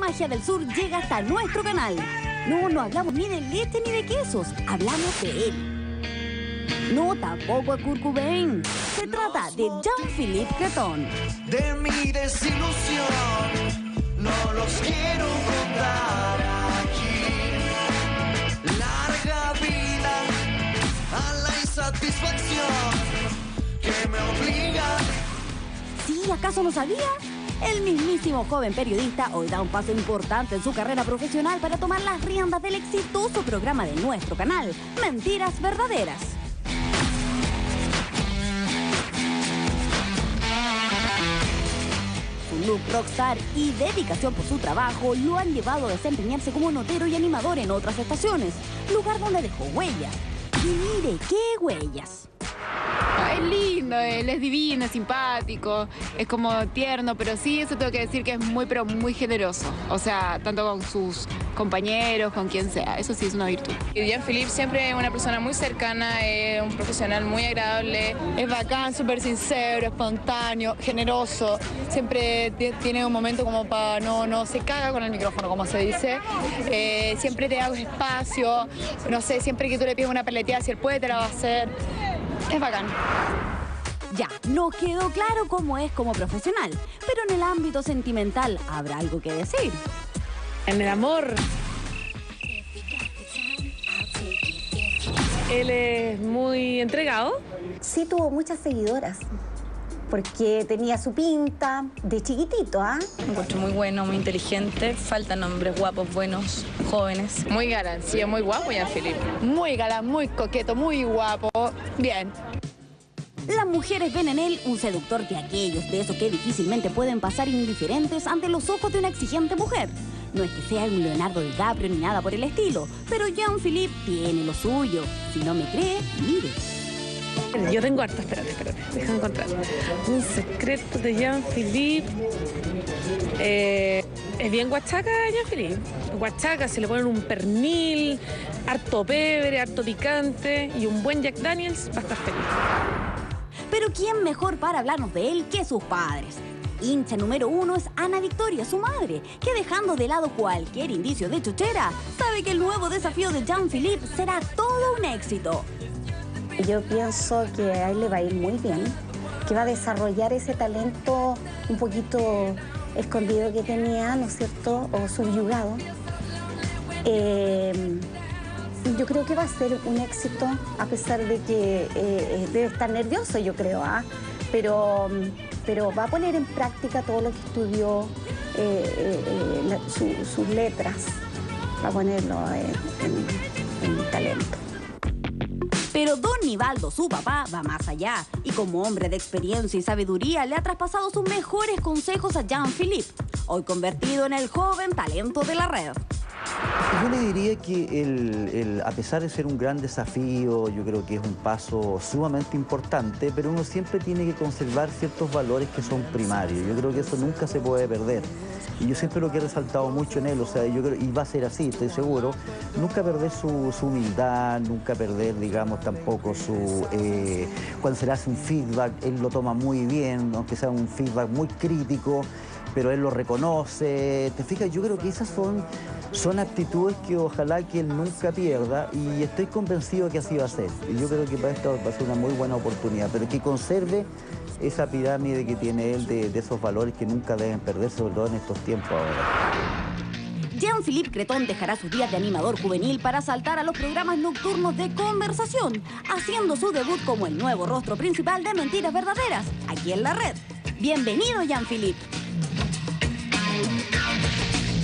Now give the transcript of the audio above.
magia del sur llega hasta nuestro canal. No hablamos ni de leche ni de quesos, hablamos de él. No, tampoco es Kurt Cobain. Se trata de Jean-Philippe Creton. De mi desilusión, no los quiero contar aquí. Larga vida a la insatisfacción que me obliga. ¿Sí, acaso no sabía? El mismísimo joven periodista hoy da un paso importante en su carrera profesional para tomar las riendas del exitoso programa de nuestro canal, Mentiras Verdaderas. Su look rockstar y dedicación por su trabajo lo han llevado a desempeñarse como notero y animador en otras estaciones, lugar donde dejó huellas. Y mire qué huellas. Es lindo, él es divino, es simpático, es como tierno, pero sí, eso tengo que decir que es pero muy generoso. O sea, tanto con sus compañeros, con quien sea, eso sí es una virtud. Y Jean-Philippe siempre es una persona muy cercana, es un profesional muy agradable. Es bacán, súper sincero, espontáneo, generoso. Siempre tiene un momento como para no se caga con el micrófono, como se dice. Siempre te da espacio, no sé, siempre que tú le pides una peleteada, si él puede, te la va a hacer. Es bacán. Ya, nos quedó claro cómo es como profesional, pero en el ámbito sentimental habrá algo que decir. En el amor, él es muy entregado. Sí tuvo muchas seguidoras, porque tenía su pinta de chiquitito, ¿ah? Me encuentro muy bueno, muy inteligente, faltan hombres guapos, buenos, jóvenes. Muy galán, sí, es muy guapo Jean-Philippe. Muy galán, muy coqueto, muy guapo. Bien. Las mujeres ven en él un seductor de esos que difícilmente pueden pasar indiferentes ante los ojos de una exigente mujer. No es que sea un Leonardo DiCaprio ni nada por el estilo, pero Jean-Philippe tiene lo suyo. Si no me cree, mire. Yo tengo harto, espérate, déjame encontrar. Un secreto de Jean-Philippe. Es bien guachaca Jean-Philippe. Guachaca, se le ponen un pernil, harto pebre, harto picante y un buen Jack Daniels va a estar feliz. Pero ¿quién mejor para hablarnos de él que sus padres? Hincha número 1 es Ana Victoria, su madre, que dejando de lado cualquier indicio de chochera, sabe que el nuevo desafío de Jean-Philippe será todo un éxito. Yo pienso que a él le va a ir muy bien, que va a desarrollar ese talento un poquito escondido que tenía, ¿no es cierto?, o subyugado. Yo creo que va a ser un éxito, a pesar de que debe estar nervioso, yo creo, ¿ah? Pero va a poner en práctica todo lo que estudió, sus letras, va a ponerlo en talento. Pero don Nivaldo, su papá, va más allá y como hombre de experiencia y sabiduría le ha traspasado sus mejores consejos a Jean-Philippe, hoy convertido en el joven talento de la red. Yo le diría que a pesar de ser un gran desafío, yo creo que es un paso sumamente importante, pero uno siempre tiene que conservar ciertos valores que son primarios. Yo creo que eso nunca se puede perder. Y yo siempre lo que he resaltado mucho en él, o sea, yo creo, y va a ser así, estoy seguro, nunca perder su humildad, nunca perder, digamos, tampoco cuando se le hace un feedback, él lo toma muy bien, aunque sea un feedback muy crítico, pero él lo reconoce. ¿Te fijas? Yo creo que esas son actitudes que ojalá que él nunca pierda y estoy convencido que así va a ser. Y yo creo que para esto va a ser una muy buena oportunidad, pero que conserve esa pirámide que tiene él de esos valores que nunca deben perderse, sobre todo en estos tiempos ahora. Jean-Philippe Creton dejará sus días de animador juvenil para saltar a los programas nocturnos de conversación, haciendo su debut como el nuevo rostro principal de Mentiras Verdaderas, aquí en la red. Bienvenido, Jean-Philippe.